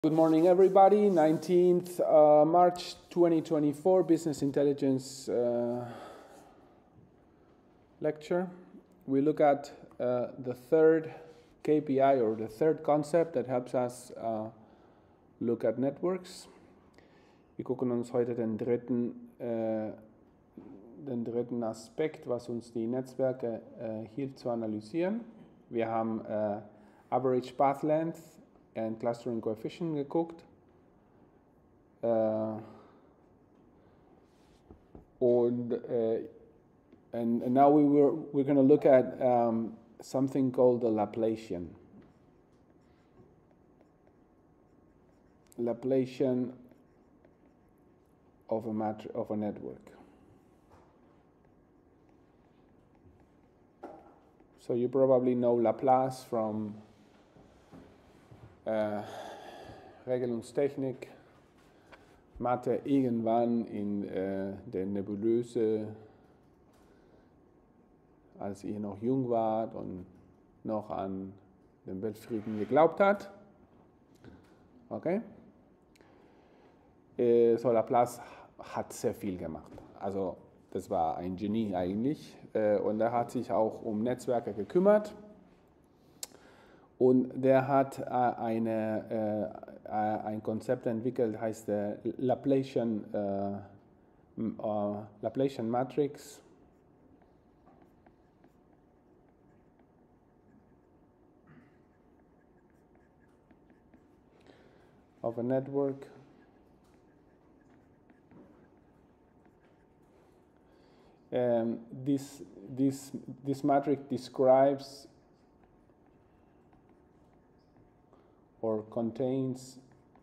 Good morning, everybody. 19th March 2024 Business Intelligence lecture. We look at the third KPI or the third concept that helps us look at networks. Wir gucken uns heute den dritten Aspekt, was uns die Netzwerke hilft zu analysieren. Wir haben Average Path Length and Clustering Coefficient geguckt. And now we're going to look at something called the Laplacian. Laplacian of a network. So you probably know Laplace from Regelungstechnik, Mathe irgendwann in der Nebulöse, als ihr noch jung wart und noch an den Weltfrieden geglaubt hat. Okay? So Laplace hat sehr viel gemacht. Also das war ein Genie eigentlich. Und er hat sich auch um Netzwerke gekümmert. Und der hat ein Konzept entwickelt, heißt Laplacian Matrix. Of a network. This matrix describes or contains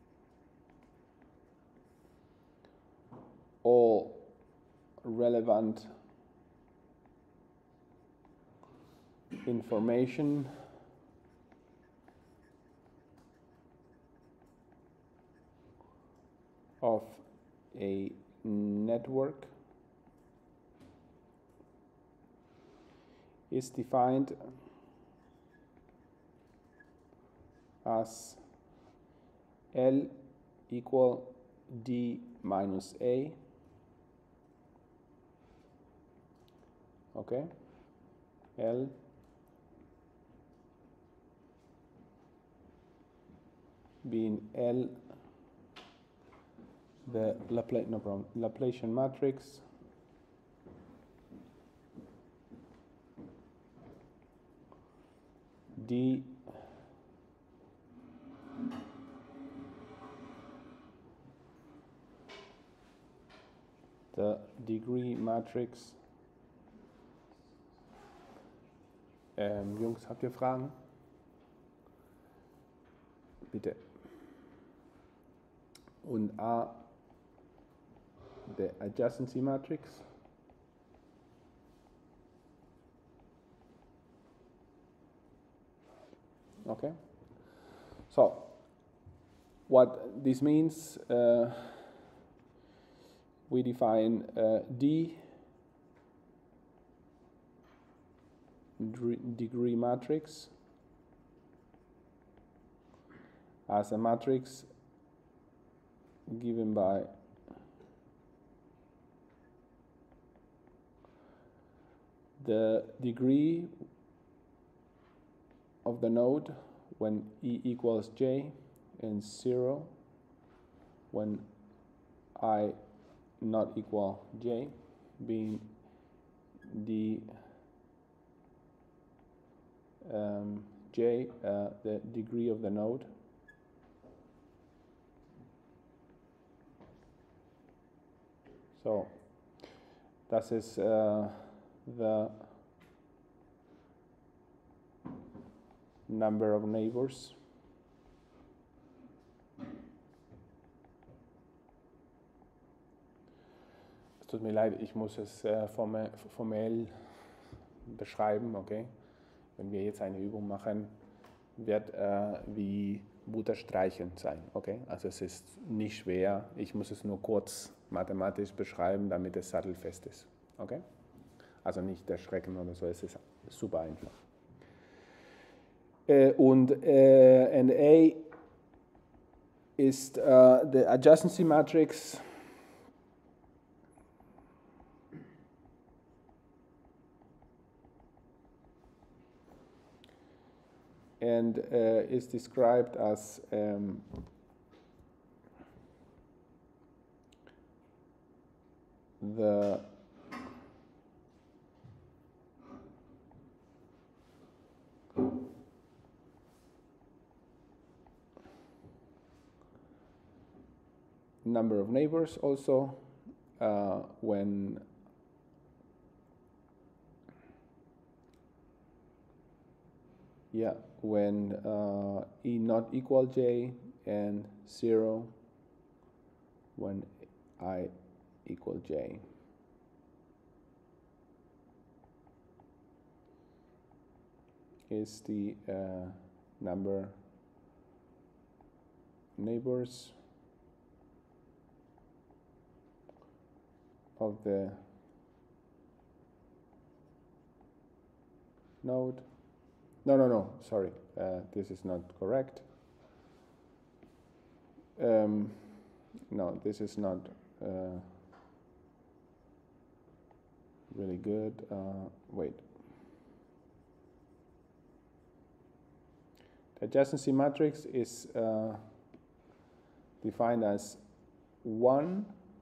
all relevant information of a network is defined as L equal D minus A. Okay, L being L the Laplacian matrix, D the degree matrix. Jungs, habt ihr Fragen? Bitte. Und A, the adjacency matrix. Okay. So, what this means, we define D degree matrix as a matrix given by the degree of the node when E equals J and 0 when I not equal J, being the J, the degree of the node. So, das ist the number of neighbors. Es tut mir leid, ich muss es formell beschreiben, okay? Wenn wir jetzt eine Übung machen, wird wie Butter streichen sein, okay? Also es ist nicht schwer, ich muss es nur kurz mathematisch beschreiben, damit es sattelfest ist, okay? Also nicht erschrecken oder so, es ist super einfach. And A ist the adjacency matrix and is described as the number of neighbors also when E not equal J and 0 when I equal J. Is the number neighbors of the node. No, sorry, this is not correct. No, this is not really good. Wait. The adjacency matrix is defined as 1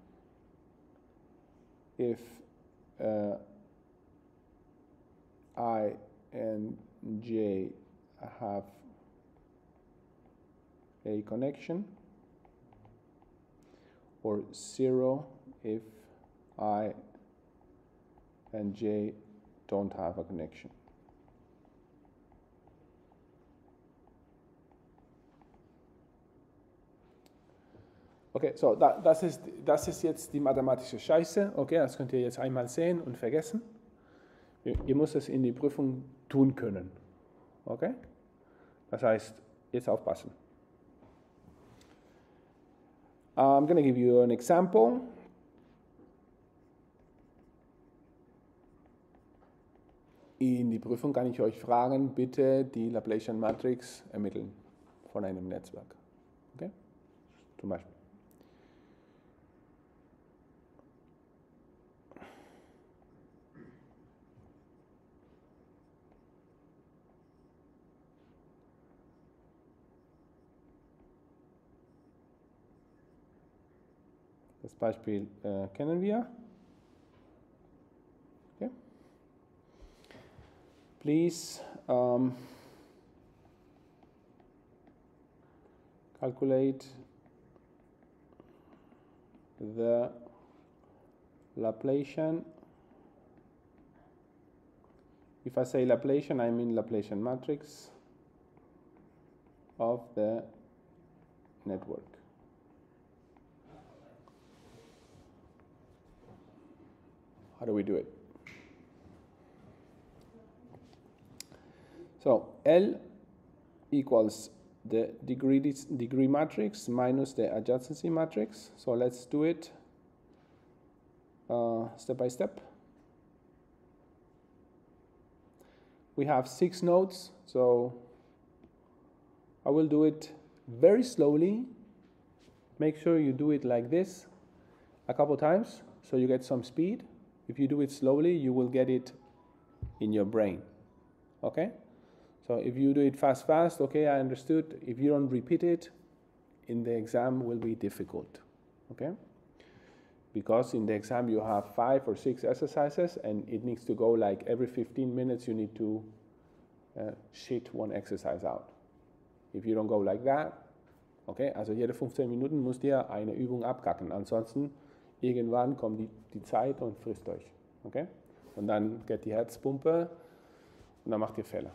if I and J have a connection, or 0 if I and J don't have a connection. Okay, so das ist jetzt die mathematische Scheiße. Okay, das könnt ihr jetzt einmal sehen und vergessen. Ihr müsst es in die Prüfung tun können. Okay? Das heißt, jetzt aufpassen. I'm going to give you an example. In die Prüfung kann ich euch fragen, bitte die Laplacian Matrix ermitteln von einem Netzwerk. Okay? Zum Beispiel. Das Beispiel kennen wir. Okay. Please calculate the Laplacian. If I say Laplacian, I mean Laplacian matrix of the network. How do we do it? So L equals the degree matrix minus the adjacency matrix. So let's do it step by step. We have 6 nodes, so I will do it very slowly. Make sure you do it like this a couple times so you get some speed. If you do it slowly, you will get it in your brain. Okay? So if you do it fast, okay, I understood. If you don't repeat it, in the exam will be difficult. Okay? Because in the exam you have 5 or 6 exercises and it needs to go like every 15 minutes you need to shit one exercise out. If you don't go like that, okay, also jede 15 Minuten müsst ihr eine Übung abkacken. Ansonsten irgendwann kommt die Zeit und frisst euch. Okay? Und dann geht die Herzpumpe und dann macht ihr Fehler.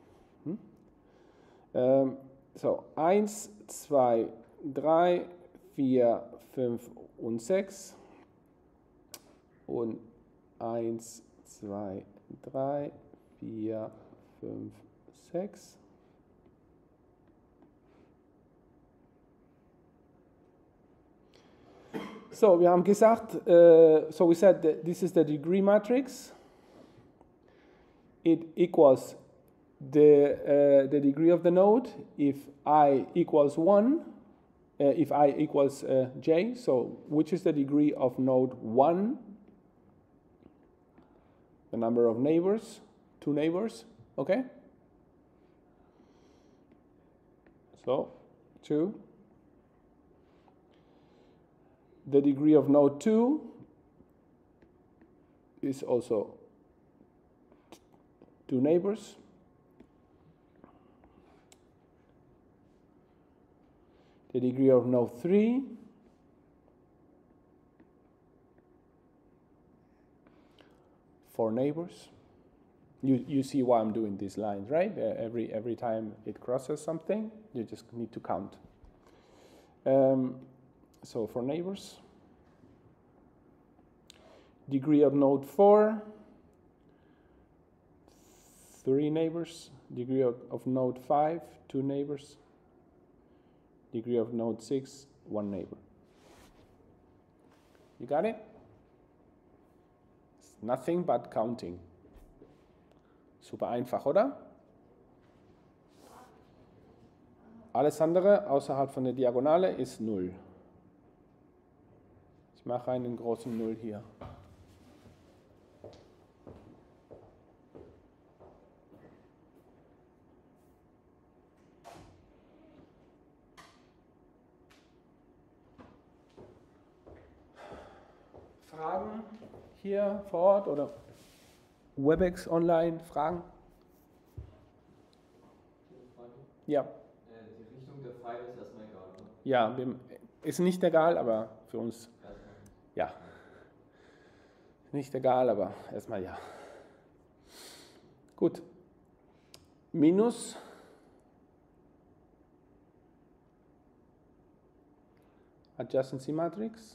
So, 1, 2, 3, 4, 5 und 6. Und 1, 2, 3, 4, 5, 6. So, wir haben gesagt, so we said that this is the degree matrix. It equals the degree of the node if I equals 1 if I equals j, so which is the degree of node 1? The number of neighbors, 2 neighbors, okay? So 2. The degree of node 2 is also 2 neighbors. The degree of node 3 4 neighbors. You see why I'm doing these lines, right? Every time it crosses something, you just need to count. So 4 neighbors. Degree of node 4, 3 neighbors. Degree of node 5, 2 neighbors. Degree of node 6, 1 neighbor. You got it? It's nothing but counting. Super einfach, oder? Alles andere außerhalb von der Diagonale ist 0. Ich mache einen großen 0 hier. Fragen hier vor Ort oder WebEx online? Fragen? Ja. Die Richtung der Pfeile ist erstmal egal, oder? Ja, ist nicht egal, aber für uns ja. Nicht egal, aber erstmal ja. Gut. Minus Adjacency Matrix.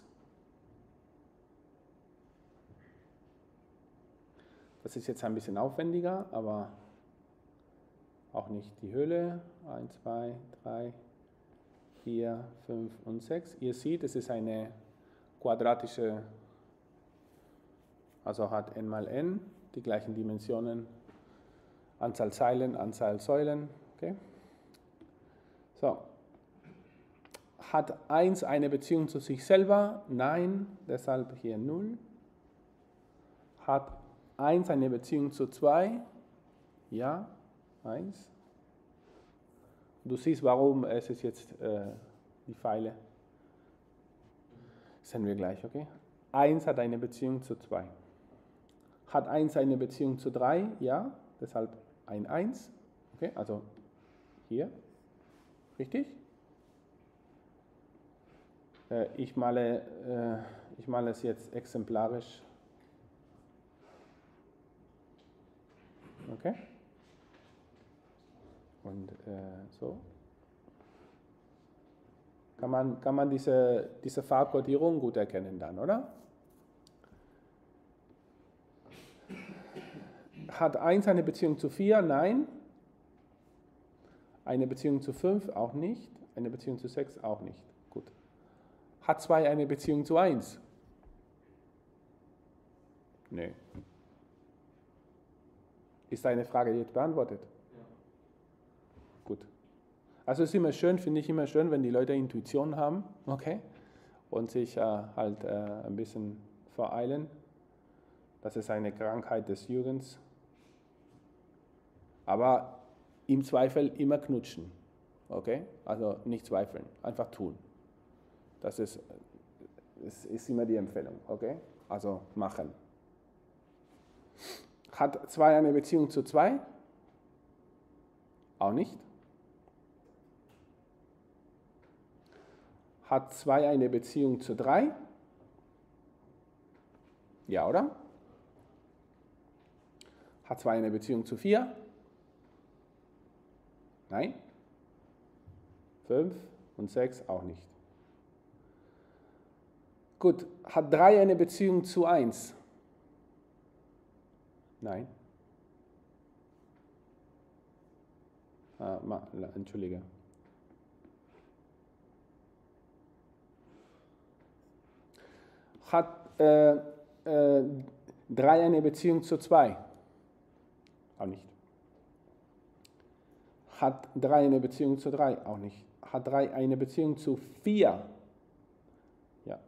Das ist jetzt ein bisschen aufwendiger, aber auch nicht die Höhle. 1, 2, 3, 4, 5 und 6. Ihr seht, es ist eine quadratische, also hat n mal n, die gleichen Dimensionen, Anzahl Zeilen, Anzahl Säulen. Okay? So. Hat 1 eine Beziehung zu sich selber? Nein, deshalb hier 0. Hat 1 eine Beziehung zu 2? Ja, 1. Du siehst, warum es ist jetzt die Pfeile. Das sehen wir gleich, okay? 1 hat eine Beziehung zu 2. Hat 1 eine Beziehung zu 3? Ja, deshalb ein 1. Okay, also hier. Richtig? Ich male es jetzt exemplarisch. Okay? Und so. Kann man diese Farbkodierung gut erkennen dann, oder? Hat 1 eine Beziehung zu 4? Nein. Eine Beziehung zu 5? Auch nicht. Eine Beziehung zu 6? Auch nicht. Gut. Hat 2 eine Beziehung zu 1? Nee. Ist deine Frage jetzt beantwortet? Ja. Gut. Also ist immer schön, finde ich immer schön, wenn die Leute Intuition haben, okay? Und sich halt ein bisschen vereilen. Das ist eine Krankheit des Jürgens. Aber im Zweifel immer knutschen, okay? Also nicht zweifeln, einfach tun. Das ist immer die Empfehlung, okay? Also machen. Hat 2 eine Beziehung zu 2? Auch nicht. Hat 2 eine Beziehung zu 3? Ja, oder? Hat 2 eine Beziehung zu 4? Nein. 5 und 6 auch nicht. Gut, hat 3 eine Beziehung zu 1? Nein. Entschuldige. Hat 3 eine Beziehung zu 2? Auch nicht. Hat 3 eine Beziehung zu 3? Auch nicht. Hat 3 eine Beziehung zu 4? Ja.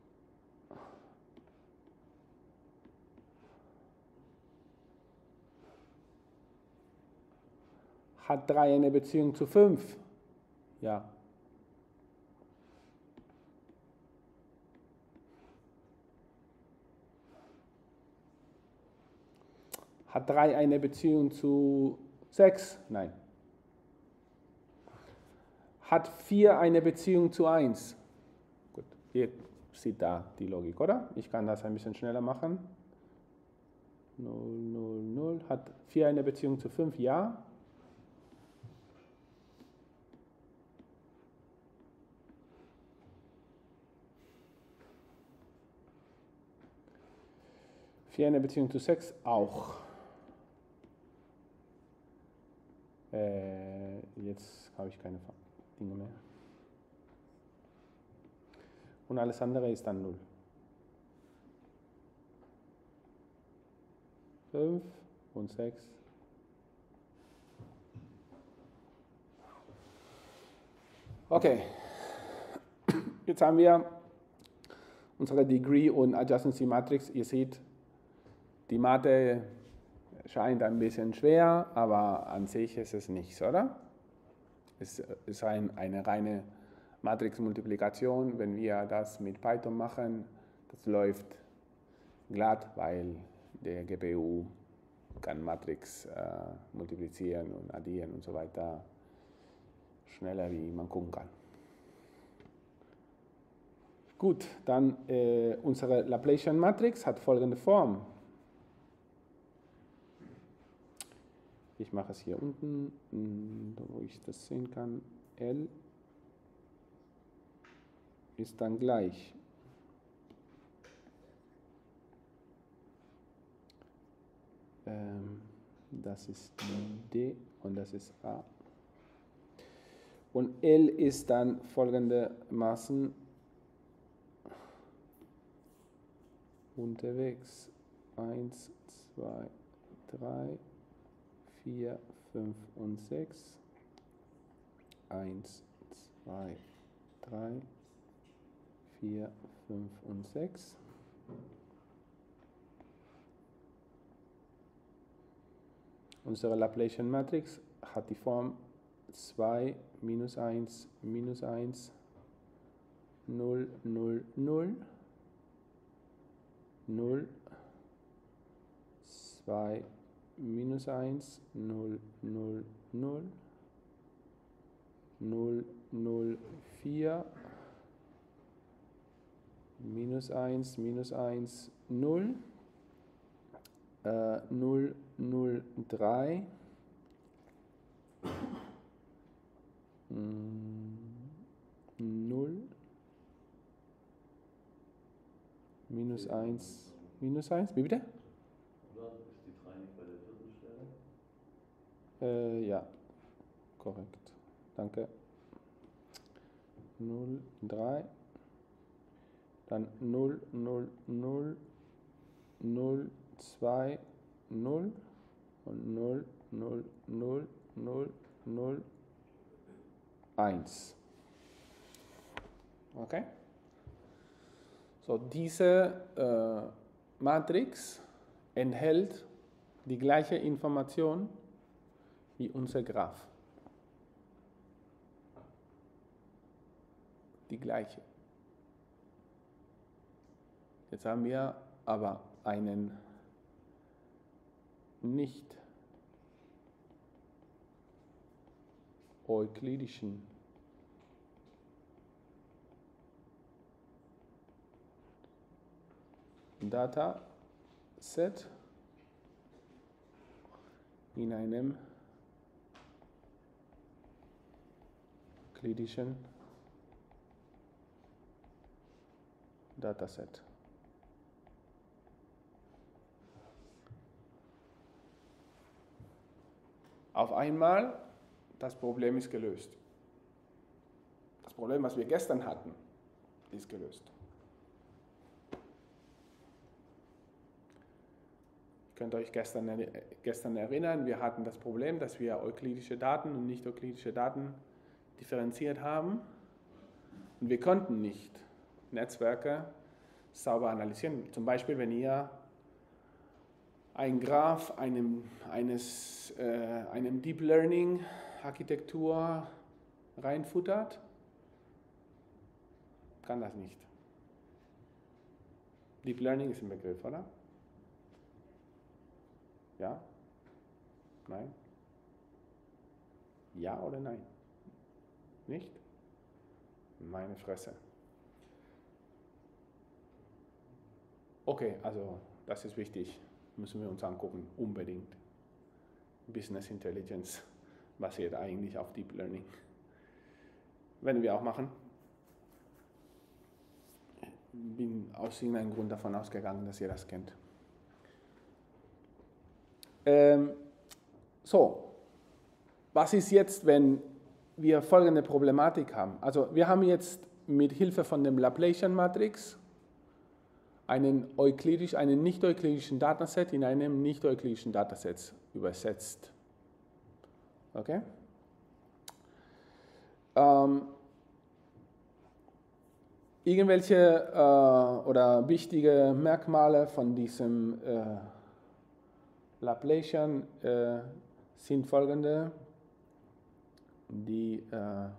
Hat 3 eine Beziehung zu 5? Ja. Hat 3 eine Beziehung zu 6? Nein. Hat 4 eine Beziehung zu 1? Gut, ihr seht da die Logik, oder? Ich kann das ein bisschen schneller machen. 0, 0, 0. Hat 4 eine Beziehung zu 5? Ja. Eine Beziehung zu 6 auch. Jetzt habe ich keine Dinge mehr. Und alles andere ist dann 0. 5 und 6. Okay. Jetzt haben wir unsere Degree und Adjacency Matrix. Ihr seht, die Mathe scheint ein bisschen schwer, aber an sich ist es nichts, oder? Es ist eine reine Matrixmultiplikation. Wenn wir das mit Python machen, das läuft glatt, weil der GPU kann Matrix multiplizieren und addieren und so weiter schneller, wie man gucken kann. Gut, dann unsere Laplacian Matrix hat folgende Form. Ich mache es hier unten, wo ich das sehen kann. L ist dann gleich das ist D und das ist A. Und L ist dann folgendermaßen unterwegs. 1, 2, 3, 4, 5 und 6. 1, 2, 3, 4, 5 und 6. Unsere Laplacian Matrix hat die Form 2, minus 1, minus 1, 0, 0, 0, 0, 2, minus 1, 0, 0, 0, 0, 0, 4, minus 1, 0, 0, 0, 3, 0, minus 1, wie bitte? Ist die 3 nicht bei der vierten Stelle? Ja, korrekt. Danke. 0, 3, dann 0, 0, 0, 0, 2, 0 und 0, 0, 0, 0, 0, 1. Okay? So, diese Matrix enthält die gleiche Information wie unser Graph. Die gleiche. Jetzt haben wir aber einen nicht euklidischen Dataset in einem euklidischen Dataset. Auf einmal, das Problem ist gelöst. Das Problem, was wir gestern hatten, ist gelöst. Ihr könnt euch gestern erinnern, wir hatten das Problem, dass wir euklidische Daten und nicht euklidische Daten differenziert haben und wir konnten nicht Netzwerke sauber analysieren. Zum Beispiel, wenn ihr ein Graph einem Deep Learning Architektur reinfuttert, kann das nicht. Deep Learning ist ein Begriff, oder? Ja? Nein? Ja oder nein? Nicht? Meine Fresse. Okay, also das ist wichtig. Müssen wir uns angucken, unbedingt. Business Intelligence basiert eigentlich auf Deep Learning. Werden wir auch machen. Bin aus irgendeinem Grund davon ausgegangen, dass ihr das kennt. So, was ist jetzt, wenn wir folgende Problematik haben? Also wir haben jetzt mit Hilfe von dem Laplacian Matrix einen nicht-euklidischen Dataset in einem nicht-euklidischen Dataset übersetzt. Okay? Irgendwelche oder wichtige Merkmale von diesem Laplacian sind folgende. Die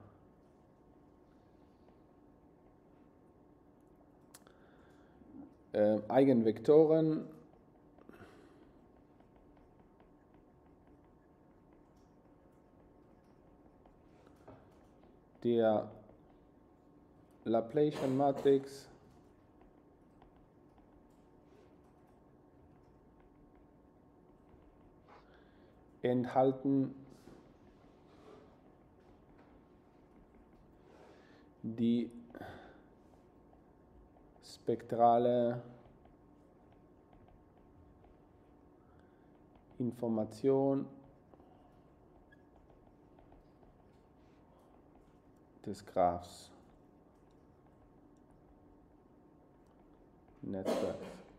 Eigenvektoren der Laplacian Matrix enthalten die spektrale Information des Graphs Netzwerks.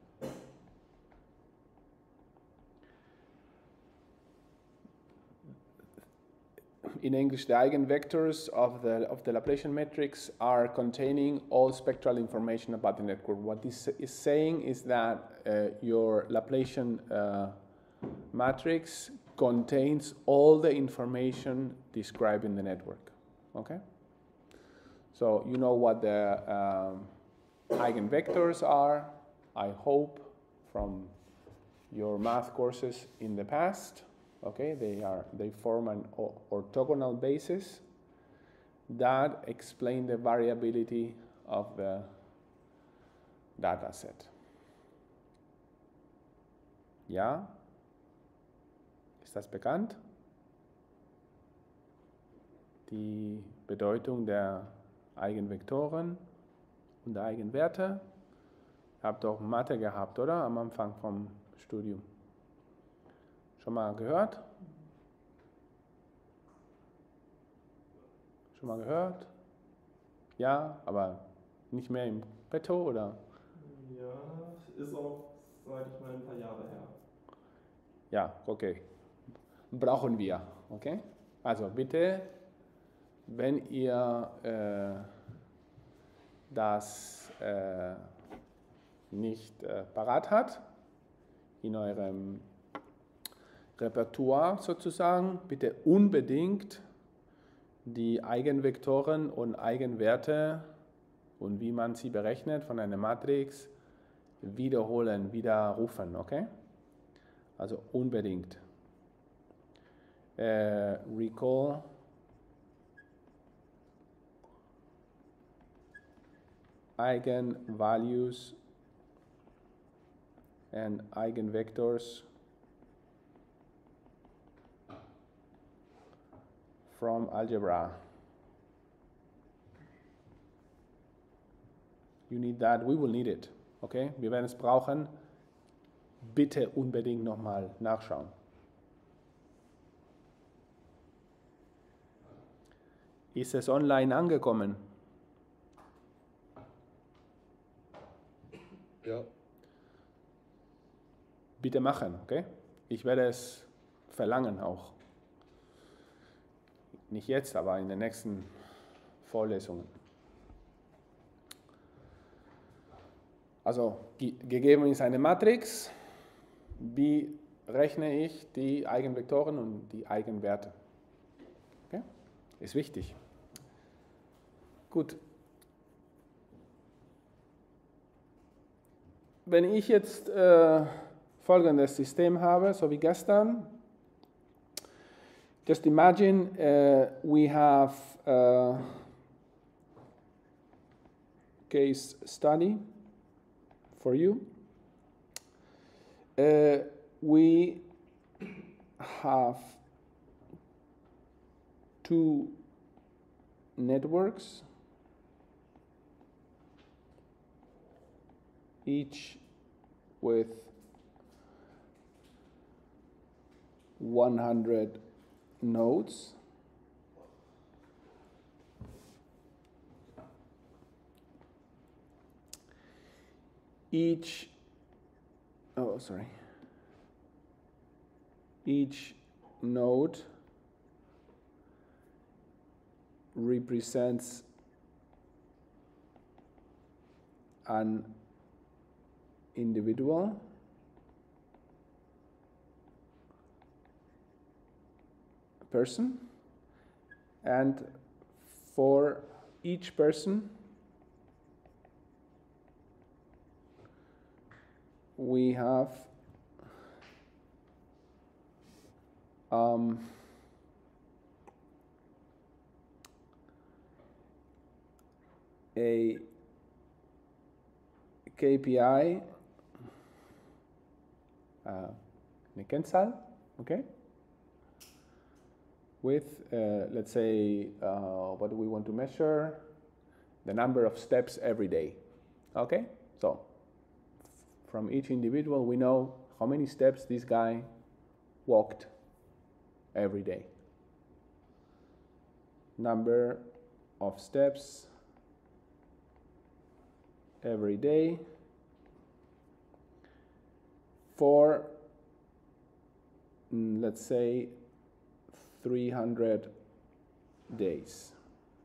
In English, the eigenvectors of the Laplacian matrix are containing all spectral information about the network. What this is saying is that your Laplacian matrix contains all the information described in the network. Okay? So you know what the eigenvectors are, I hope, from your math courses in the past. Okay, they form an orthogonal basis that explain the variability of the data set. Ja? Ist das bekannt? Die Bedeutung der Eigenvektoren und der Eigenwerte. Habt auch Mathe gehabt, oder? Am Anfang vom Studium. Schon mal gehört? Schon mal gehört? Ja, aber nicht mehr im Petto, oder? Ja, ist auch, sage ich mal, ein paar Jahre her. Ja, okay. Brauchen wir, okay? Also bitte, wenn ihr das nicht parat habt, in eurem Repertoire sozusagen, bitte unbedingt die Eigenvektoren und Eigenwerte und wie man sie berechnet von einer Matrix wiederholen, widerrufen, okay? Also unbedingt. Recall Eigenvalues and Eigenvectors from algebra. You need that, we will need it. Okay? Wir werden es brauchen. Bitte unbedingt nochmal nachschauen. Ist es online angekommen? Ja. Bitte machen, okay? Ich werde es verlangen auch. nicht jetzt, aber in den nächsten Vorlesungen. Also gegeben ist eine Matrix, wie rechne ich die Eigenvektoren und die Eigenwerte? Okay? Ist wichtig. Gut. Wenn ich jetzt folgendes System habe, so wie gestern, just imagine we have a case study for you. We have two networks, each with 100 nodes. Each node represents an individual person, and for each person we have a KPI, eine Kennzahl, okay? With, let's say, what do we want to measure? The number of steps every day, okay? So, from each individual, we know how many steps this guy walked every day. Number of steps every day for, let's say, 300 days.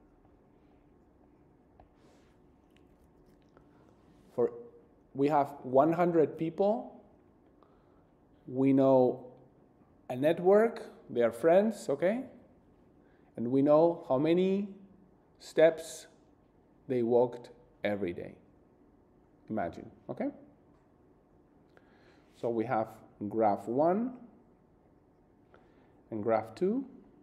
We have 100 people. We know a network, they are friends, okay? And we know how many steps they walked every day. Imagine, okay? So we have graph 1 and graph 2.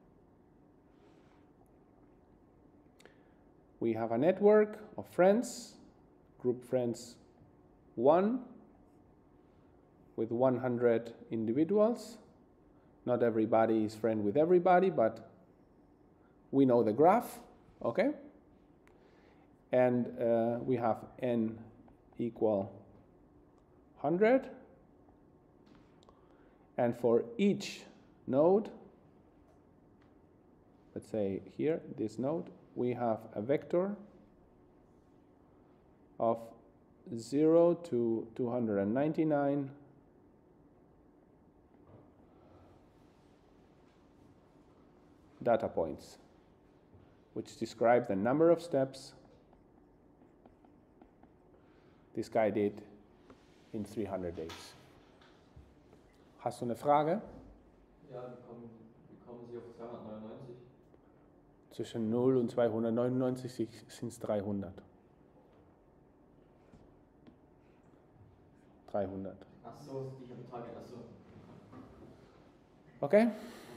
We have a network of friends, group friends 1 with 100 individuals. Not everybody is friend with everybody, but we know the graph, okay? And we have n equal 100. And for each node, let's say here, this node, we have a vector of 0 to 299 data points, which describe the number of steps this guy did in 300 days. Hast du eine Frage? Ja, wie kommen Sie auf 299? Zwischen 0 und 299 sind es 300. 300. Ach so, ich habe Tage, ach so. Okay?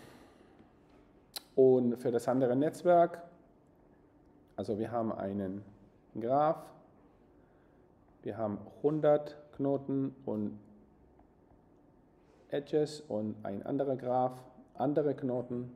Und für das andere Netzwerk, also wir haben einen Graph, wir haben 100 Knoten und Edges und ein anderer Graph, andere Knoten.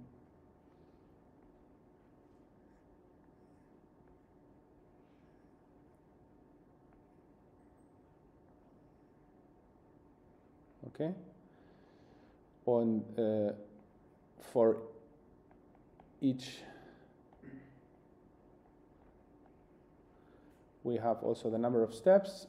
Okay? Und for each we have also the number of steps.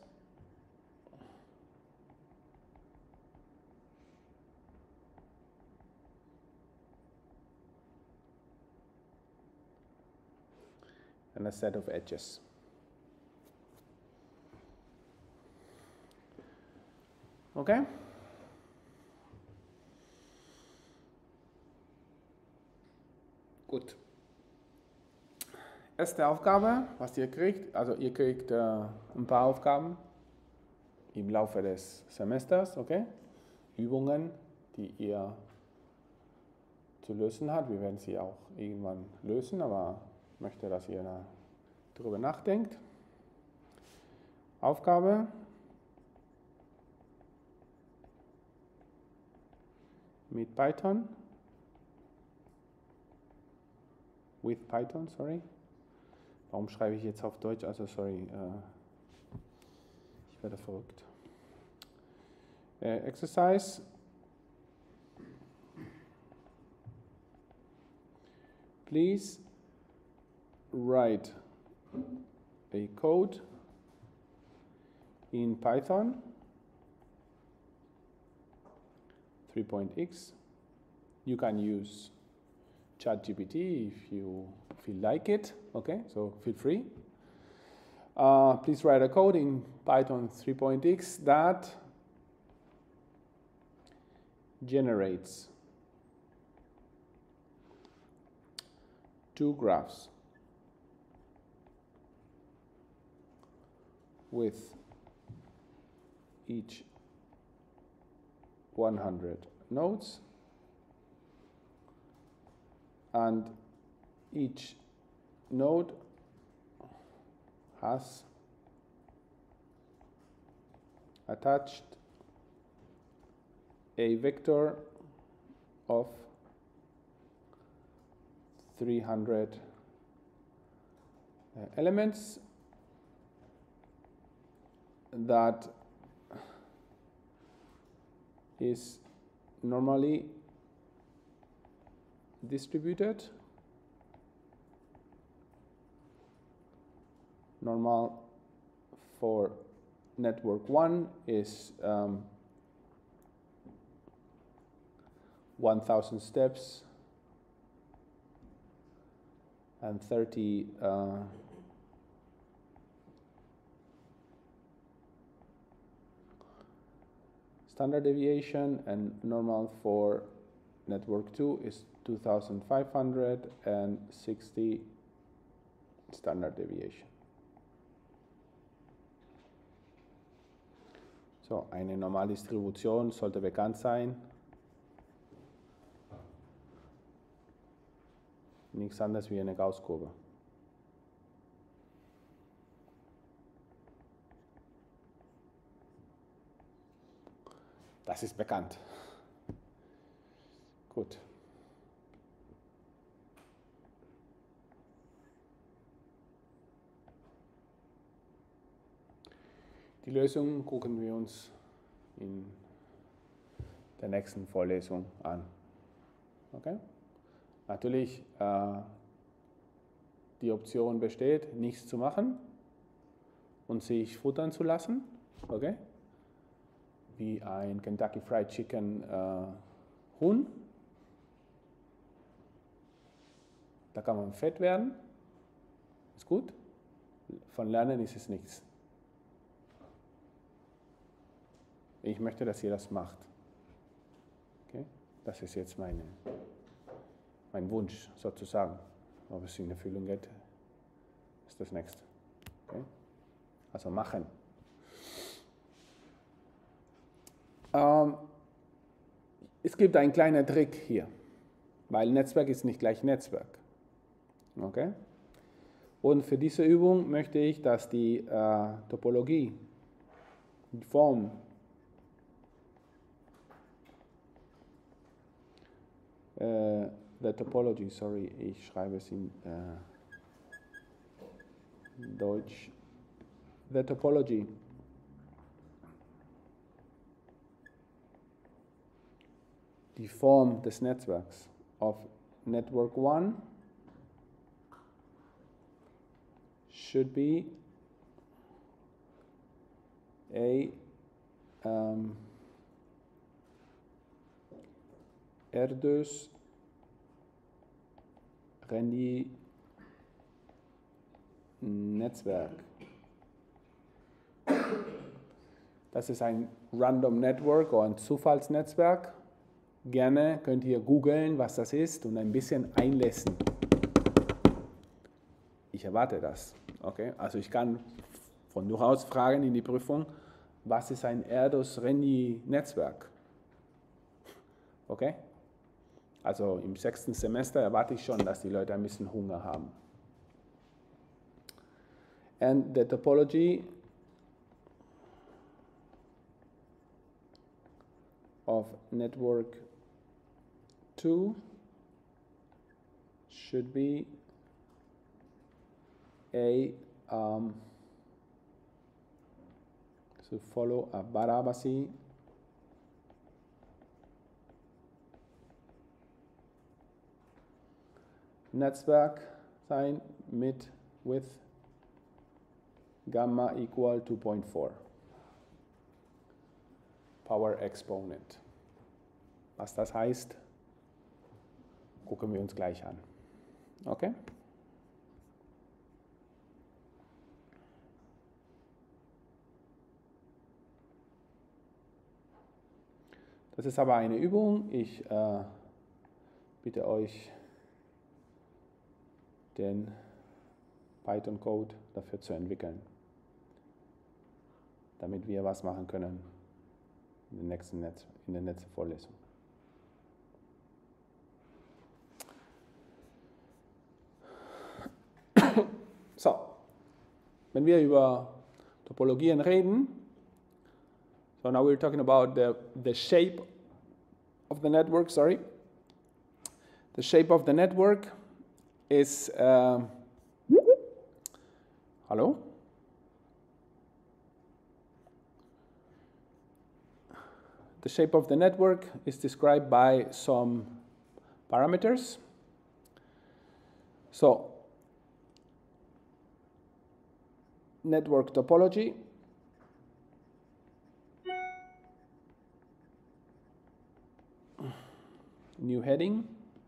and a set of edges. Okay? Gut. Erste Aufgabe, was ihr kriegt, also ihr kriegt ein paar Aufgaben im Laufe des Semesters, okay? Übungen, die ihr zu lösen habt. Wir werden sie auch irgendwann lösen, aber ich möchte, dass ihr darüber nachdenkt. Aufgabe. Mit Python. With Python, sorry. Warum schreibe ich jetzt auf Deutsch? Also sorry, ich werde verrückt. Exercise. Please write a code in Python 3.x. You can use ChatGPT if you feel like it, okay, so feel free. Please write a code in Python 3.x that generates two graphs with each 100 nodes, and each node has attached a vector of 300 elements that is normally distributed. Normal for network 1 is 1000 steps and 30 standard deviation, and normal for network 2 is 2560 standard deviation. So, eine Normaldistribution sollte bekannt sein. Nichts anderes wie eine Gaußkurve. Das ist bekannt. Gut. Die Lösung gucken wir uns in der nächsten Vorlesung an. Okay? Natürlich, die Option besteht, nichts zu machen und sich futtern zu lassen. Okay? Wie ein Kentucky Fried Chicken Huhn. Da kann man fett werden. Ist gut. Von Lernen ist es nichts. Ich möchte, dass ihr das macht. Okay? Das ist jetzt mein Wunsch sozusagen. Ob es in Erfüllung geht, ist das nächste. Okay? Also machen. Es gibt einen kleinen Trick hier, weil Netzwerk ist nicht gleich Netzwerk. Okay? Und für diese Übung möchte ich, dass die Topologie, die Form, the topology, sorry, ich schreibe es in Deutsch. The topology die Form des Netzwerks of network 1 should be a R2 Randy Netzwerk. Das ist ein Random Network oder ein Zufallsnetzwerk. Gerne könnt ihr googeln, was das ist und ein bisschen einlesen. Ich erwarte das. Okay? Also ich kann von durchaus fragen in die Prüfung, was ist ein Erdős-Renyi-Netzwerk? Okay? Also im 6. Semester erwarte ich schon, dass die Leute ein bisschen Hunger haben. And the topology of network 2 should be to follow a Barabasi Netzwerk sein with gamma equal 2.4 Power Exponent. Was das heißt, gucken wir uns gleich an. Okay? Das ist aber eine Übung. Ich bitte euch, den Python-Code dafür zu entwickeln, damit wir was machen können in der nächsten Vorlesung. So, wenn wir über Topologien reden, so now we're talking about the shape of the network, sorry. The shape of the network is, hello? The shape of the network is described by some parameters. So, network topology. New heading.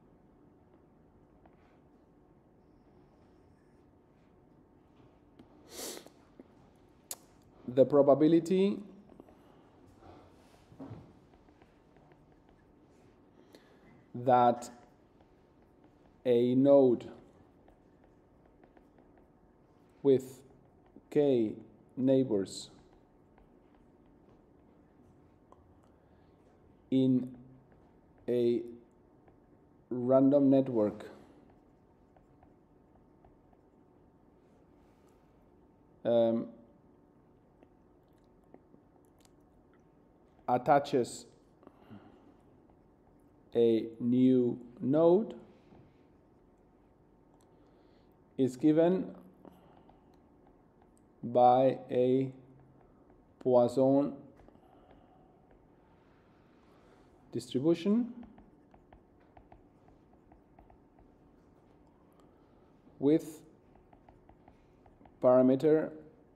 The probability that a node with k neighbors in a random network attaches a new node is given by a Poisson distribution with parameter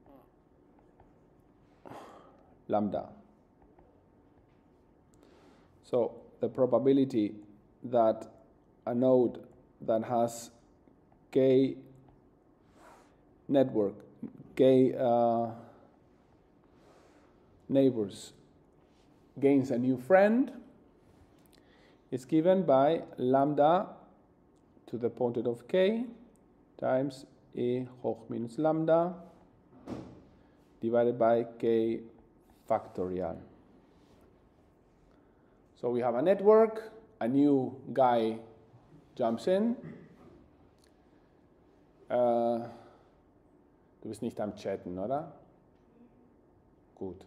lambda. So the probability that a node that has k neighbors gains a new friend is given by lambda to the pointed of k times e hoch minus lambda divided by k factorial. So we have a network, a new guy jumps in. Du bist nicht am Chatten, oder? Gut.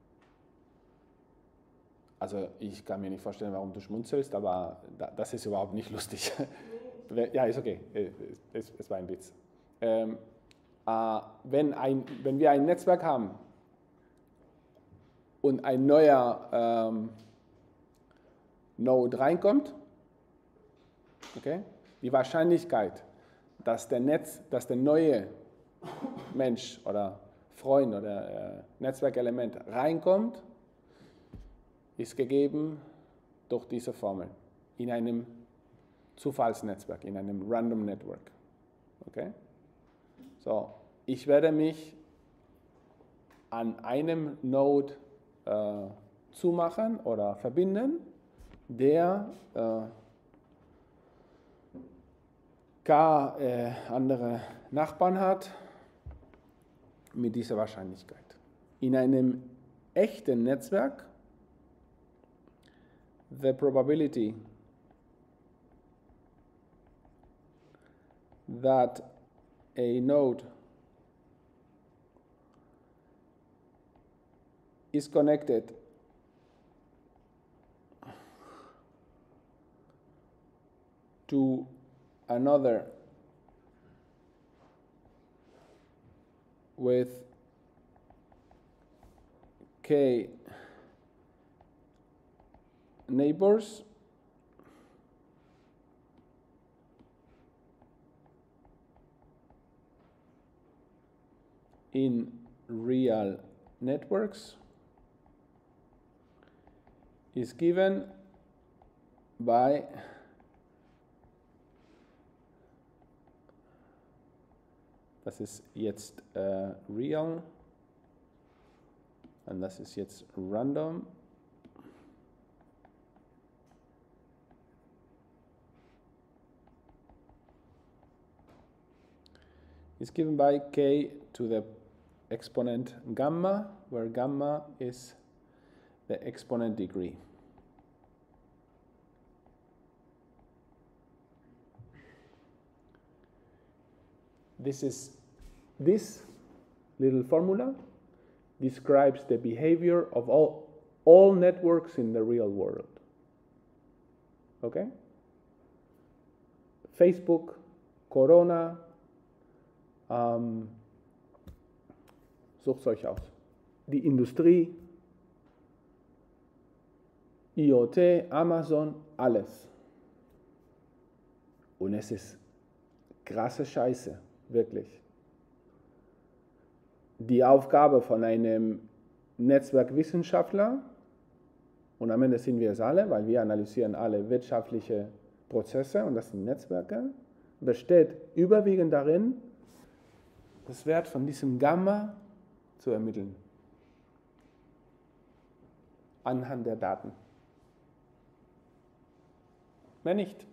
Also ich kann mir nicht vorstellen, warum du schmunzelst, aber das ist überhaupt nicht lustig. Ja, ist okay. Es war ein Witz. Wenn wir ein Netzwerk haben und ein neuer Node reinkommt, okay, die Wahrscheinlichkeit, dass der neue Mensch oder Freund oder Netzwerkelement reinkommt, ist gegeben durch diese Formel in einem Zufallsnetzwerk, in einem Random Network. Okay? So, ich werde mich an einem Node zumachen oder verbinden, der gar andere Nachbarn hat mit dieser Wahrscheinlichkeit. In einem echten Netzwerk, the probability that a node is connected to another with k neighbors in real networks is given by das ist jetzt real und das ist jetzt random. Is given by k to the exponent gamma, where gamma is the exponent degree. This little formula describes the behavior of all networks in the real world. Okay? Facebook, Corona, sucht es euch aus. Die Industrie, IoT, Amazon, alles. Und es ist krasse Scheiße, wirklich. Die Aufgabe von einem Netzwerkwissenschaftler, und am Ende sind wir es alle, weil wir analysieren alle wirtschaftliche Prozesse, und das sind Netzwerke, besteht überwiegend darin, das Wert von diesem Gamma zu ermitteln. Anhand der Daten. Mehr nicht.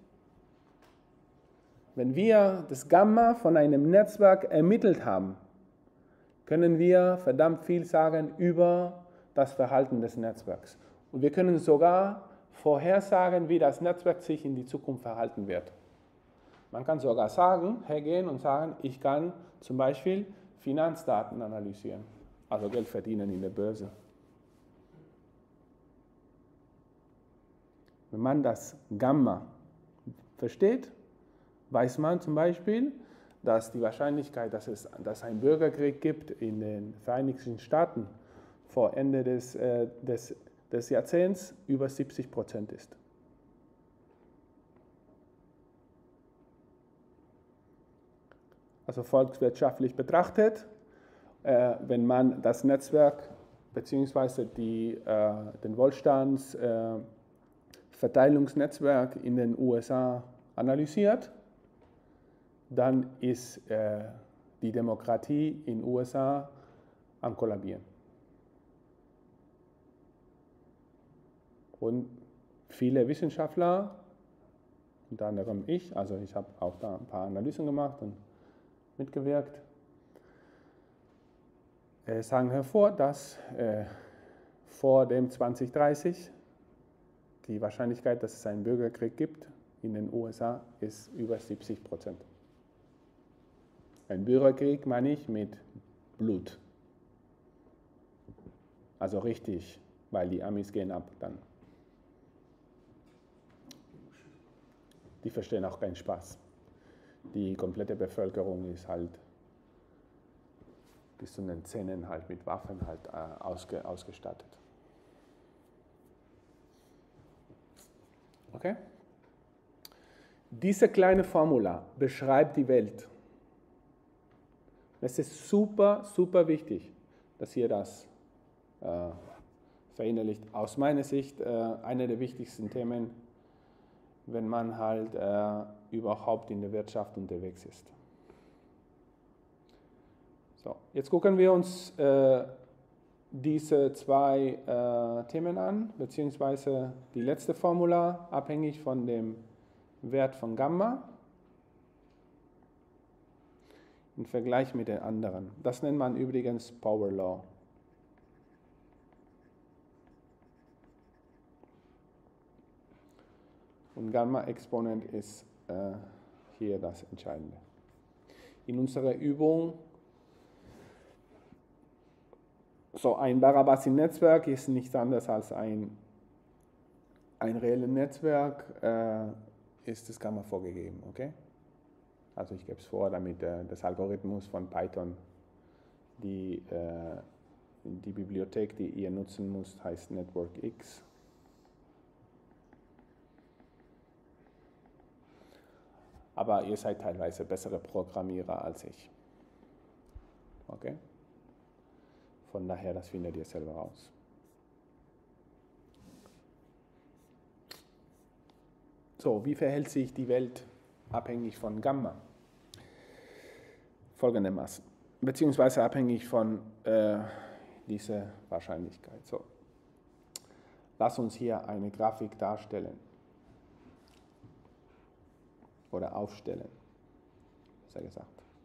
Wenn wir das Gamma von einem Netzwerk ermittelt haben, können wir verdammt viel sagen über das Verhalten des Netzwerks. Und wir können sogar vorhersagen, wie das Netzwerk sich in die Zukunft verhalten wird. Man kann sogar hergehen und sagen, ich kann zum Beispiel Finanzdaten analysieren, also Geld verdienen in der Börse. Wenn man das Gamma versteht, weiß man zum Beispiel, dass die Wahrscheinlichkeit, dass es einen Bürgerkrieg gibt in den Vereinigten Staaten vor Ende des Jahrzehnts über 70% ist. Also volkswirtschaftlich betrachtet, wenn man das Netzwerk bzw. den Wohlstandsverteilungsnetzwerk in den USA analysiert, dann ist die Demokratie in den USA am Kollabieren. Und viele Wissenschaftler, unter anderem ich, also ich habe auch da ein paar Analysen gemacht und mitgewirkt, sagen hervor, dass vor dem 2030 die Wahrscheinlichkeit, dass es einen Bürgerkrieg gibt in den USA, ist über 70%. Ein Bürgerkrieg meine ich mit Blut. Also richtig, weil die Amis gehen ab dann. Die verstehen auch keinen Spaß. Die komplette Bevölkerung ist halt bis zu den Zähnen halt mit Waffen halt ausgestattet. Okay? Diese kleine Formula beschreibt die Welt. Es ist super, super wichtig, dass ihr das verinnerlicht. Aus meiner Sicht eine der wichtigsten Themen, wenn man halt überhaupt in der Wirtschaft unterwegs ist. So, jetzt gucken wir uns diese zwei Themen an, beziehungsweise die letzte Formula, abhängig von dem Wert von Gamma im Vergleich mit den anderen. Das nennt man übrigens Power Law. Und Gamma-Exponent ist hier das Entscheidende. In unserer Übung, so ein Barabasi-Netzwerk ist nichts anderes als ein reelles Netzwerk, ist das Gamma vorgegeben, okay? Also ich gebe es vor, damit das Algorithmus von Python, die Bibliothek, die ihr nutzen müsst, heißt Network X. Aber ihr seid teilweise bessere Programmierer als ich. Okay? Von daher, das findet ihr selber raus. So, wie verhält sich die Welt abhängig von Gamma? Folgendermaßen, beziehungsweise abhängig von dieser Wahrscheinlichkeit. So, lass uns hier eine Grafik darstellen oder aufstellen, besser gesagt.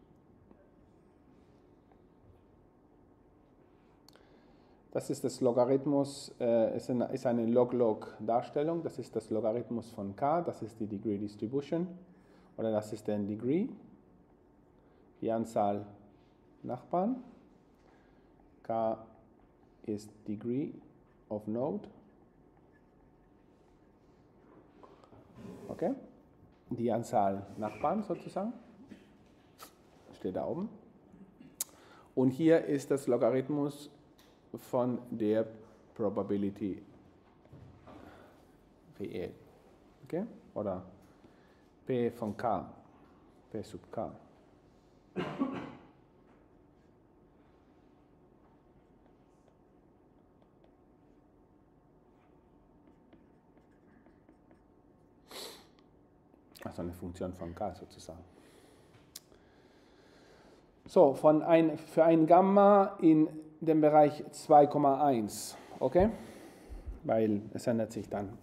Das ist das Logarithmus, ist eine Log-Log-Darstellung, das ist das Logarithmus von k, das ist die Degree Distribution, oder das ist der Degree, die Anzahl Nachbarn, k ist Degree of Node, okay, die Anzahl Nachbarn sozusagen, steht da oben, und hier ist das Logarithmus von der Probability real, okay? Oder P von K, P sub K. Also eine Funktion von K sozusagen. So, für ein Gamma in dem Bereich 2,1, okay? Weil es ändert sich dann.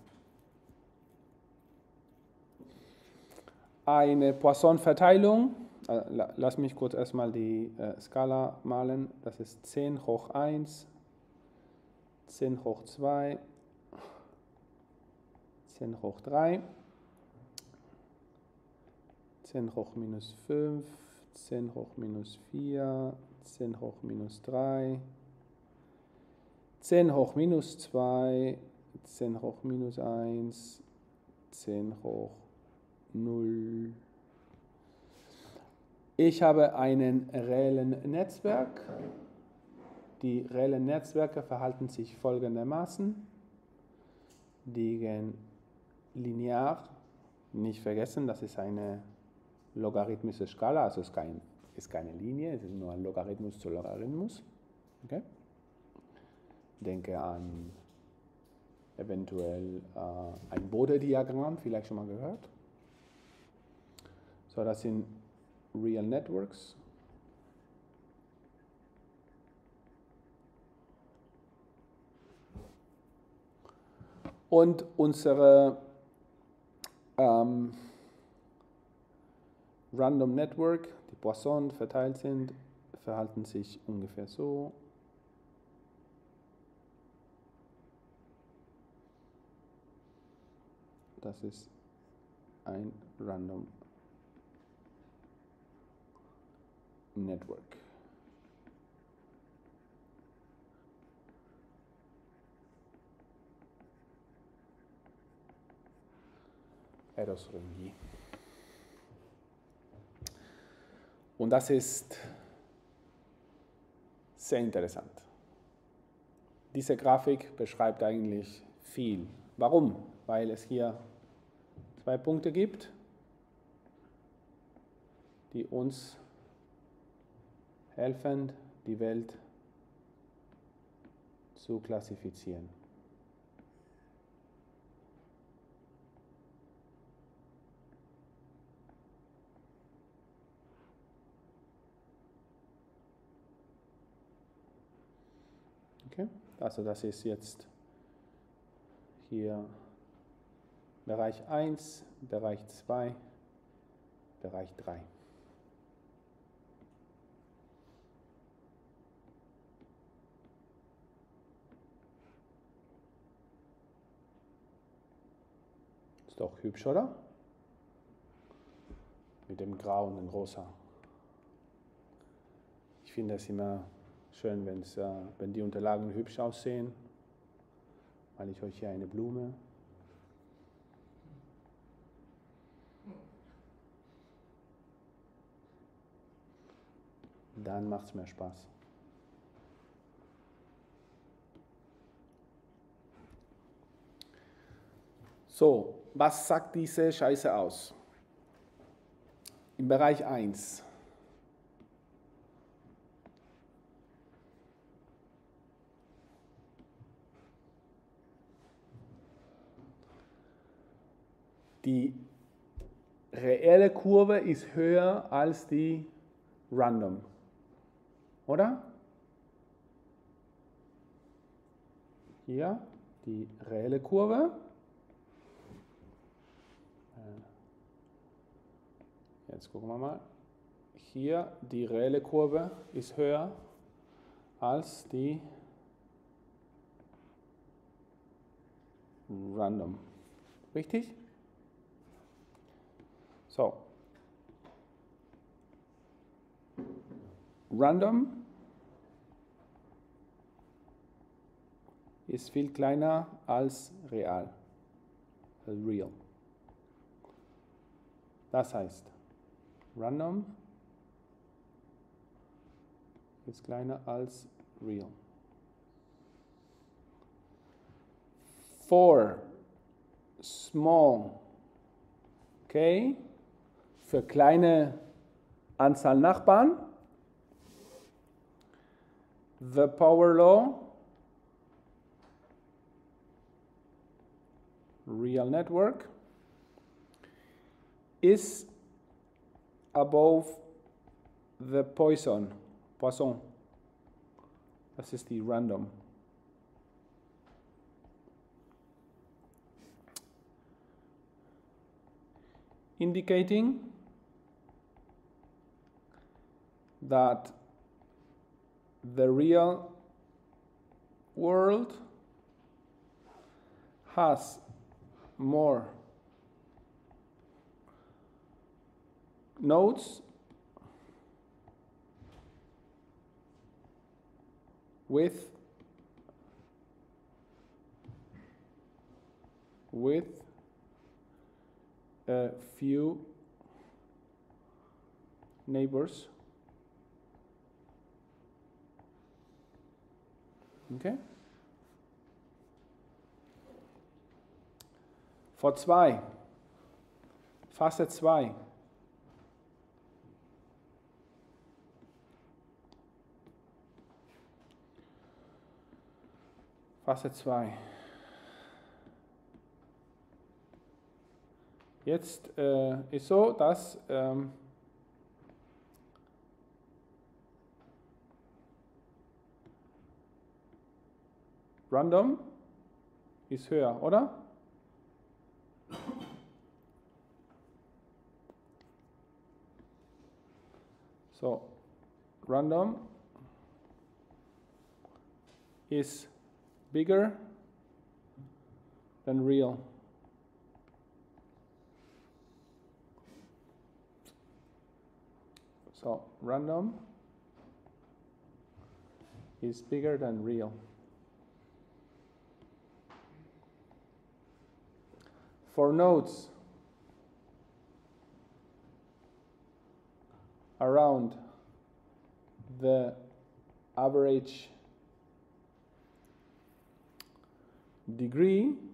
Eine Poisson-Verteilung, lass mich kurz erstmal die Skala malen, das ist 10 hoch 1, 10 hoch 2, 10 hoch 3, 10 hoch minus 5, 10 hoch minus 4, 10 hoch minus 3, 10 hoch minus 2, 10 hoch minus 1, 10 hoch 0. Ich habe einen reellen Netzwerk. Die reellen Netzwerke verhalten sich folgendermaßen. Die gehen linear, nicht vergessen, das ist eine logarithmische Skala, also es ist keine Linie, es ist nur ein Logarithmus zu Logarithmus. Okay? Denke an eventuell ein Bode-Diagramm, vielleicht schon mal gehört. So, das sind Real Networks. Und unsere Random Network, die Poisson verteilt sind, verhalten sich ungefähr so. Das ist ein Random Network. Eros-Rungi. Und das ist sehr interessant. Diese Grafik beschreibt eigentlich viel. Warum? Weil es hier zwei Punkte gibt, die uns helfen, die Welt zu klassifizieren. Okay? Also das ist jetzt hier Bereich 1, Bereich 2, Bereich 3. Ist doch hübsch, oder? Mit dem Grau und dem Rosa. Ich finde es immer schön, wenn die Unterlagen hübsch aussehen. Male ich euch hier eine Blume. Dann macht es mehr Spaß. So, was sagt diese Scheiße aus? Im Bereich 1. Die reelle Kurve ist höher als die Random. Oder? Hier die reelle Kurve. Jetzt gucken wir mal. Hier die reelle Kurve ist höher als die Random. Richtig? So. Random ist viel kleiner als real. Real. Das heißt, Random ist kleiner als real. For small, okay, für kleine Anzahl Nachbarn, the power law, real network, is above the Poisson. Das ist die Random. Indicating that the real world has more nodes with a few neighbors. Okay? For 2, Phase 2. Phase 2. Jetzt ist so, dass Random ist höher, oder? So, Random is bigger than real. So, random is bigger than real. For nodes around the average degree,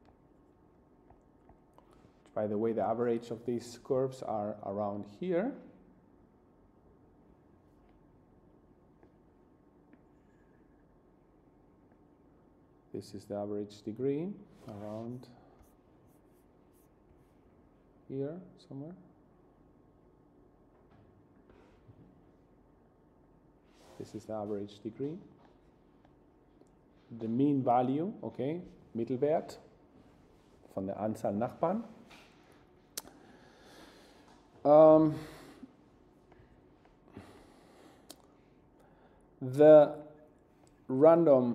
by the way, the average of these curves are around here. This is the average degree around here somewhere. This is the average degree. the mean value, okay, Mittelwert von der Anzahl Nachbarn. The random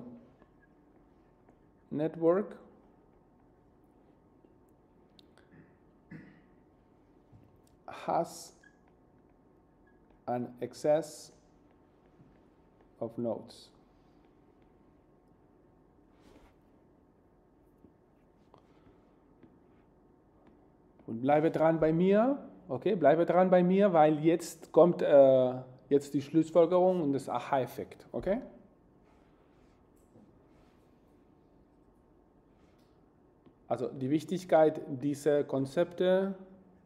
network has an excess of nodes. Und bleibe dran bei mir, okay, bleibe dran bei mir, weil jetzt kommt jetzt die Schlussfolgerung und das Aha-Effekt, okay? Also die Wichtigkeit dieser Konzepte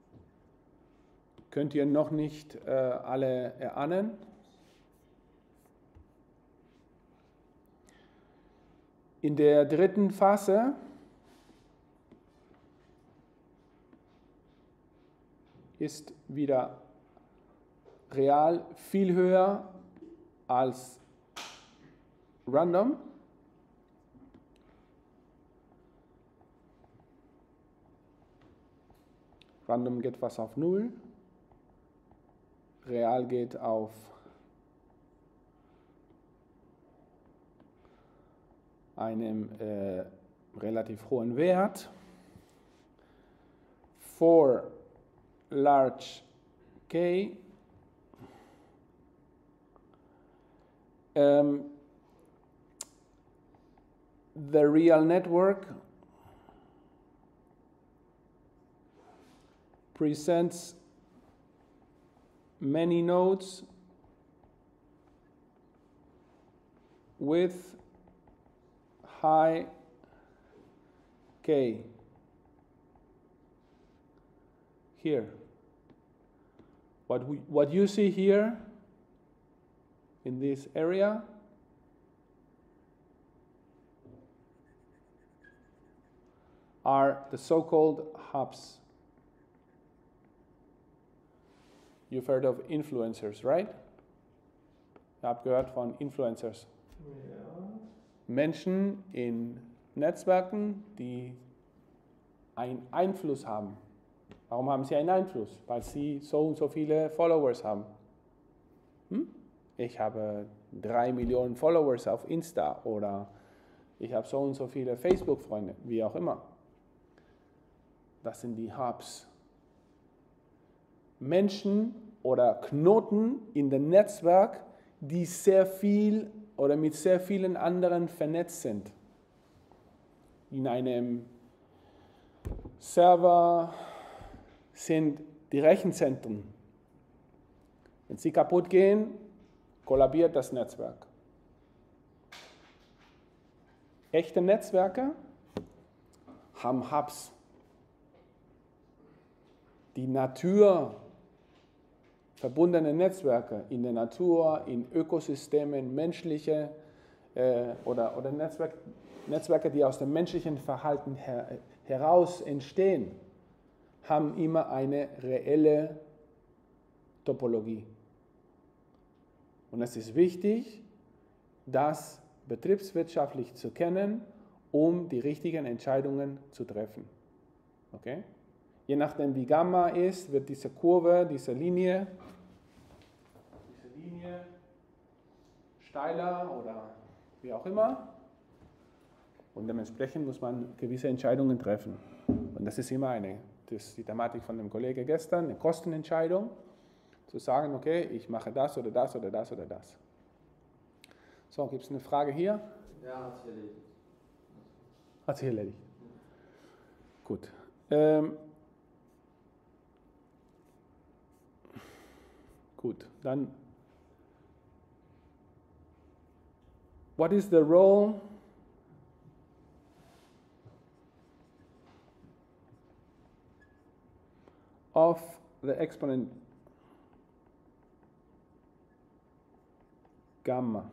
könnt ihr noch nicht alle erahnen. In der dritten Phase ist wieder real viel höher als random. Random geht fast auf 0. Real geht auf einem relativ hohen Wert. For large K, the real network presents many nodes with high K. Here. What you see here in this area are the so-called hubs. You've heard of influencers, right? Ihr habt gehört von Influencers. Ja. Menschen in Netzwerken, die einen Einfluss haben. Warum haben sie einen Einfluss? Weil sie so und so viele Followers haben. Ich habe 3 Millionen Followers auf Insta oder ich habe so und so viele Facebook-Freunde, wie auch immer. Das sind die Hubs. Menschen oder Knoten in dem Netzwerk, die sehr viel oder mit sehr vielen anderen vernetzt sind. In einem Server sind die Rechenzentren. Wenn sie kaputt gehen, kollabiert das Netzwerk. Echte Netzwerke haben Hubs. Die Natur verbundene Netzwerke in der Natur, in Ökosystemen, menschliche oder Netzwerke, die aus dem menschlichen Verhalten heraus entstehen, haben immer eine reelle Topologie. Und es ist wichtig, das betriebswirtschaftlich zu kennen, um die richtigen Entscheidungen zu treffen. Okay? Je nachdem, wie Gamma ist, wird diese Kurve, diese Linie steiler oder wie auch immer. Und dementsprechend muss man gewisse Entscheidungen treffen. Und das ist immer das ist die Thematik von dem Kollegen gestern, eine Kostenentscheidung, zu sagen, okay, ich mache das oder das oder das oder das. So, gibt es eine Frage hier? Ja, hat sich erledigt. Hat sich erledigt. Gut. Gut, dann, what is the role of the exponent gamma?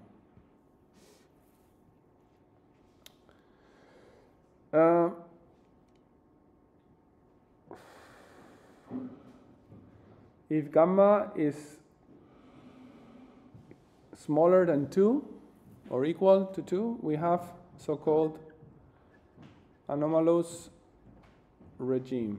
If gamma is smaller than 2 or equal to 2, we have so-called anomalous regime.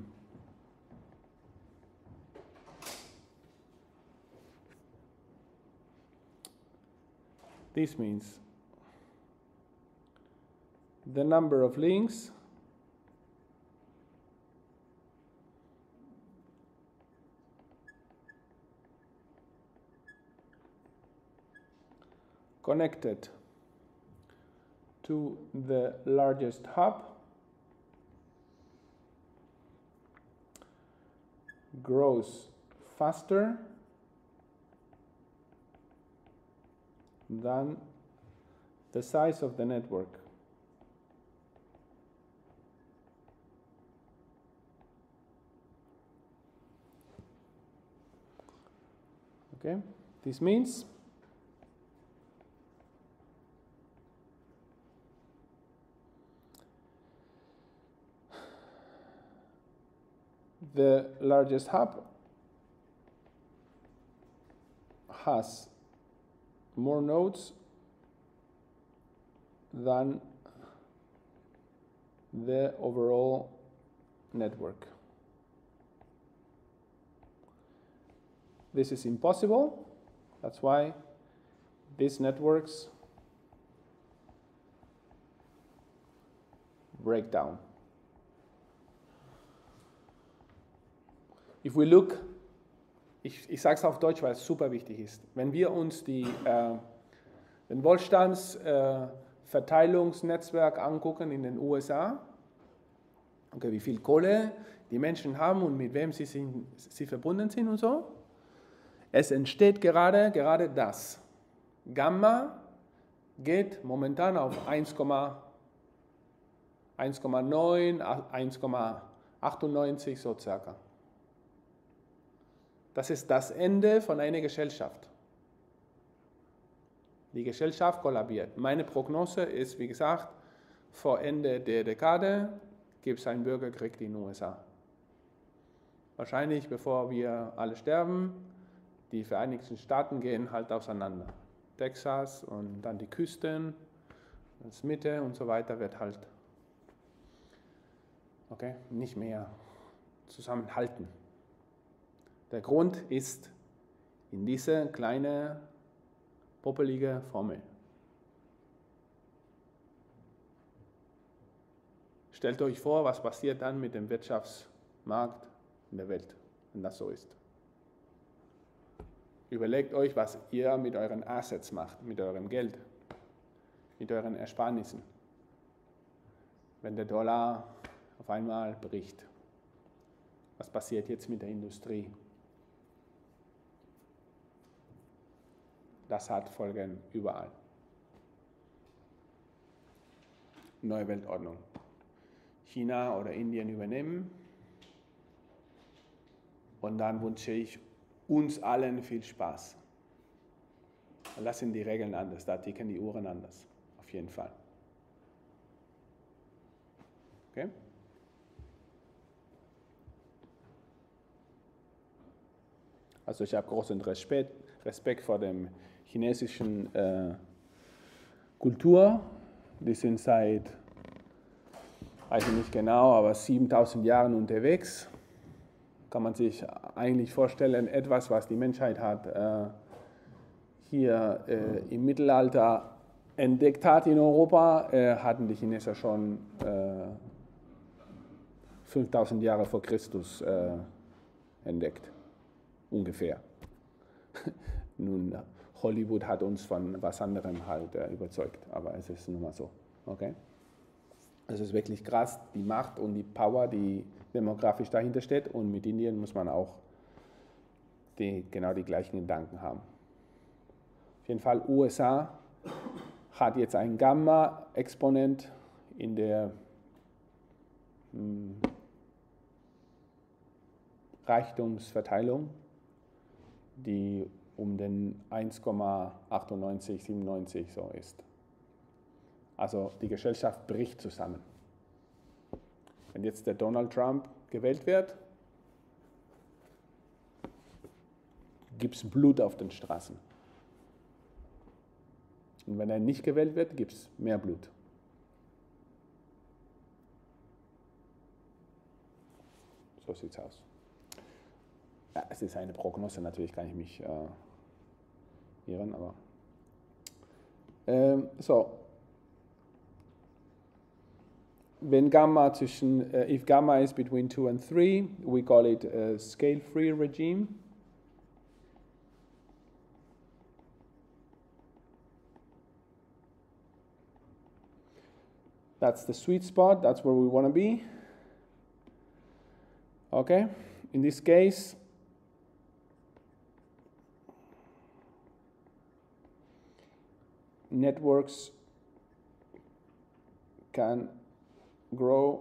This means the number of links connected to the largest hub grows faster than the size of the network. Okay, this means the largest hub has more nodes than the overall network. This is impossible. That's why these networks break down. If we look, ich sage es auf Deutsch, weil es super wichtig ist. Wenn wir uns den Wohlstandsverteilungsnetzwerk angucken in den USA, okay, wie viel Kohle die Menschen haben und mit wem sie verbunden sind und so, es entsteht gerade das. Gamma geht momentan auf 1,9, 1,98 so circa. Das ist das Ende von einer Gesellschaft. Die Gesellschaft kollabiert. Meine Prognose ist, wie gesagt, vor Ende der Dekade gibt es einen Bürgerkrieg in den USA. Wahrscheinlich, bevor wir alle sterben, die Vereinigten Staaten gehen halt auseinander. Texas und dann die Küsten, das Mitte und so weiter wird halt nicht mehr zusammenhalten. Der Grund ist in diese kleine, poppelige Formel. Stellt euch vor, was passiert dann mit dem Wirtschaftsmarkt in der Welt, wenn das so ist. Überlegt euch, was ihr mit euren Assets macht, mit eurem Geld, mit euren Ersparnissen, wenn der Dollar auf einmal bricht. Was passiert jetzt mit der Industrie? Das hat Folgen überall. Neue Weltordnung. China oder Indien übernehmen. Und dann wünsche ich uns allen viel Spaß. Da sind die Regeln anders, da ticken die Uhren anders. Auf jeden Fall. Okay? Also ich habe großen Respekt vor dem chinesischen Kultur. Die sind seit, weiß ich nicht genau, aber 7000 Jahren unterwegs. Kann man sich eigentlich vorstellen, etwas, was die Menschheit hat, hier im Mittelalter entdeckt hat in Europa, hatten die Chinesen schon 5000 Jahre vor Christus entdeckt. Ungefähr. Nun, Hollywood hat uns von was anderem halt überzeugt, aber es ist nun mal so. Okay? Es ist wirklich krass, die Macht und die Power, die demografisch dahinter steht, und mit Indien muss man auch genau die gleichen Gedanken haben. Auf jeden Fall, USA hat jetzt einen Gamma-Exponent in der Reichtumsverteilung, die um den 1,98, 97 so ist. Also die Gesellschaft bricht zusammen. Wenn jetzt der Donald Trump gewählt wird, gibt es Blut auf den Straßen. Und wenn er nicht gewählt wird, gibt es mehr Blut. So sieht es aus. Ja, es ist eine Prognose, natürlich kann ich mich irren, aber so. Wenn Gamma if Gamma is between 2 and 3, we call it a scale-free regime. That's the sweet spot, that's where we want to be. Okay, in this case, networks can grow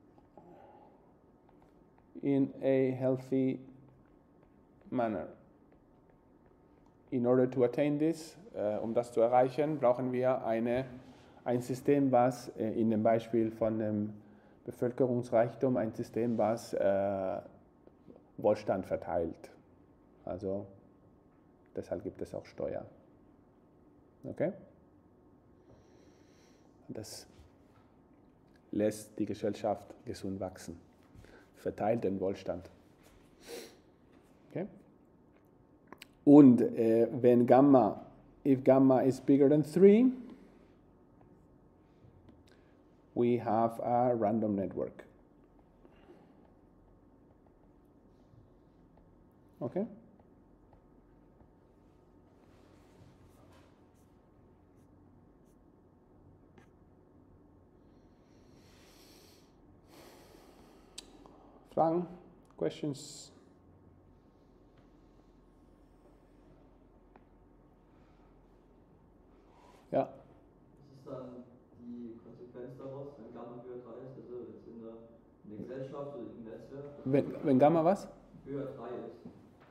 in a healthy manner. In order to attain this, um das zu erreichen, brauchen wir ein System, was in dem Beispiel von dem Bevölkerungsreichtum, ein System, was Wohlstand verteilt. Also deshalb gibt es auch Steuer. Okay? Das lässt die Gesellschaft gesund wachsen, verteilt den Wohlstand. Okay? Und wenn if Gamma is bigger than 3, we have a random network. Okay? Fragen? Questions? Ja. Was ist dann die Konsequenz daraus, wenn Gamma höher 3 ist, also jetzt in der Gesellschaft oder im Netzwerk? Wenn Gamma was? Höher 3 ist.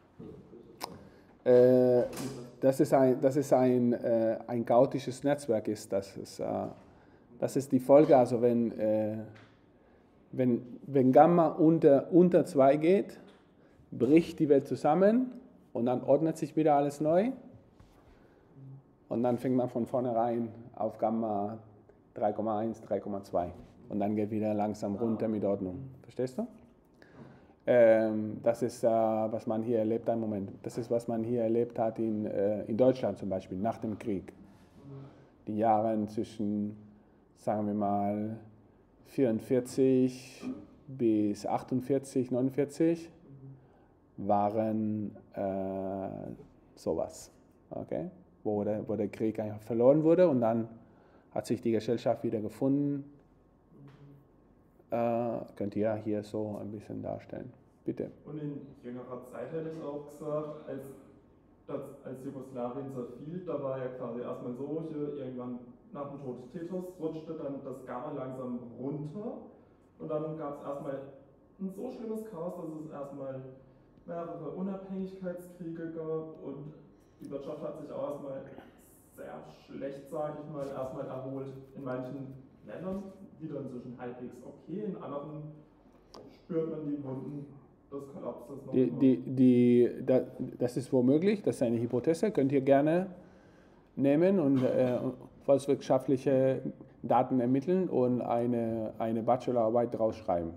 Also Das ist ein chaotisches Netzwerk ist. Das ist die Folge. Also wenn Gamma unter 2 geht, bricht die Welt zusammen und dann ordnet sich wieder alles neu. Und dann fängt man von vornherein auf Gamma 3,1, 3,2. Und dann geht wieder langsam runter mit Ordnung. Verstehst du? Das ist, was man hier erlebt hat im Moment. Das ist, was man hier erlebt hat in Deutschland zum Beispiel, nach dem Krieg. Die Jahre zwischen, sagen wir mal, 44 bis 48, 49 waren sowas. Okay? Wo der Krieg einfach verloren wurde und dann hat sich die Gesellschaft wieder gefunden. Könnt ihr hier so ein bisschen darstellen. Bitte. Und in jüngerer Zeit hätte ich auch gesagt, als Jugoslawien zerfiel, da war ja quasi erstmal so, irgendwann nach dem Tod Titos rutschte dann das Gamma langsam runter und dann gab es erstmal ein so schlimmes Chaos, dass es erstmal mehrere Unabhängigkeitskriege gab und die Wirtschaft hat sich auch erstmal sehr schlecht, sage ich mal, erstmal erholt. In manchen Ländern wieder inzwischen halbwegs okay, in anderen spürt man die Wunden des Kollapses noch. Das ist womöglich, das ist eine Hypothese, könnt ihr gerne nehmen und volkswirtschaftliche Daten ermitteln und eine Bachelorarbeit daraus schreiben.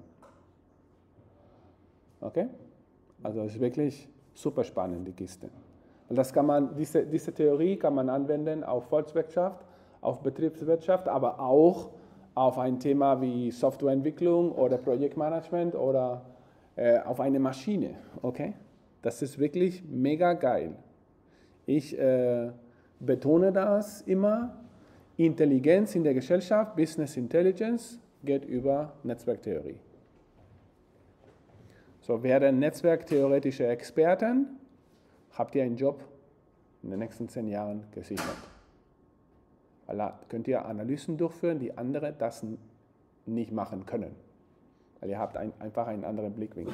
Okay? Also es ist wirklich super spannend, die Kiste. Und das kann man, diese Theorie kann man anwenden auf Volkswirtschaft, auf Betriebswirtschaft, aber auch auf ein Thema wie Softwareentwicklung oder Projektmanagement oder auf eine Maschine. Okay? Das ist wirklich mega geil. Ich betone das immer. Intelligenz in der Gesellschaft, Business Intelligence, geht über Netzwerktheorie. So, werden netzwerktheoretische Experten, habt ihr einen Job in den nächsten 10 Jahren gesichert. Weil da könnt ihr Analysen durchführen, die andere das nicht machen können. Weil ihr habt einfach einen anderen Blickwinkel.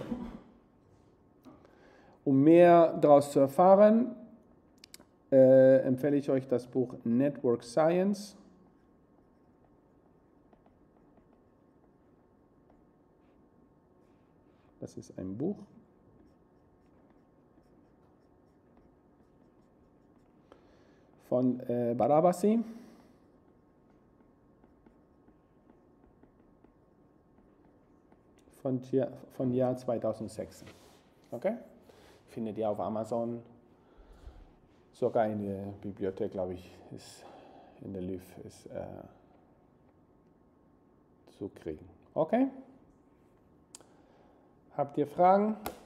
Um mehr daraus zu erfahren, empfehle ich euch das Buch Network Science. Das ist ein Buch. Von Barabasi. von Jahr 2006. Okay? Findet ihr auf Amazon, sogar in der Bibliothek, glaube ich, ist in der LÜV ist zu kriegen. Okay? Habt ihr Fragen?